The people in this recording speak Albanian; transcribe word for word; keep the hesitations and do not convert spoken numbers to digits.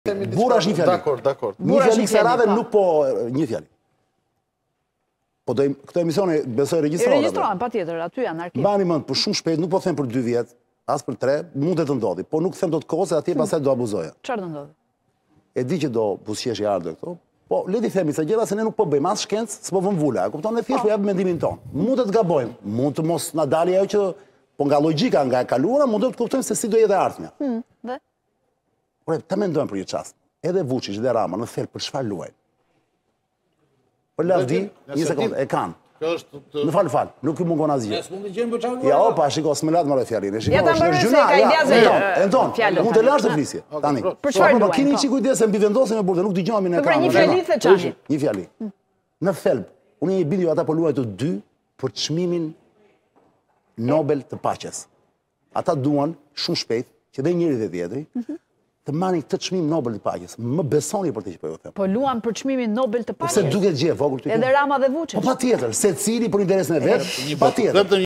Burra është një fjali. Dakor, dakor. Një fjali kësa radhe nuk po një fjali. Po këto emisione besoj regjistrohen. Regjistrohen, pa tjetër, aty janë arkiv. Mbani mend, për shumë shpejt, nuk po them për dy vjet, as për tre, mund të ndodhi, po nuk them do të kohë se atje pastaj do abuzoja. Çfarë do ndodhi? E di që do buzëqeshi ardhur këto, po le ti themi se gjëra se ne nuk po bëjmë as shkencë, s'po vëm vula, e kupton, ne thjesht po japim mendimin ton. Mund të të gabojmë, mund të mos na dalë ajo që po nga logjika nga e kaluara, mund të kuptojmë se si do jetë e ardhmja. Hm, dhe? Por ta mendojmë për një çast. Edhe Vučić dhe Rama në thelb për çfarë luajnë? Për lavdi, një sekondë, e kanë. Në falë, falë, nuk ju mungon asgjë. Ja, opa, shiko, s'me latë marrë fjalinë. Ja ta mbërë se ka idea se... Enton, mund të lash të flisje. Tani. Për çfarë luajnë? Kini që kujdes se mbi vendosin me burte, nuk dëgjohemi në ekran. Një fjali the çani. Një fjali. Në thelb, unë i bindi ata po luajnë të dy për çmimin Nobel të paqes. Ata duan shumë shpejt që dhe njëri dhe tjetri të marrin këtë çmim Nobel të paqes. Më besoni për të që po ju them. Po luan për çmimin Nobel të paqes. Se duket gjë vogël ty. Edhe Rama dhe Vučić. Po patjetër, secili për interesin e vet, patjetër.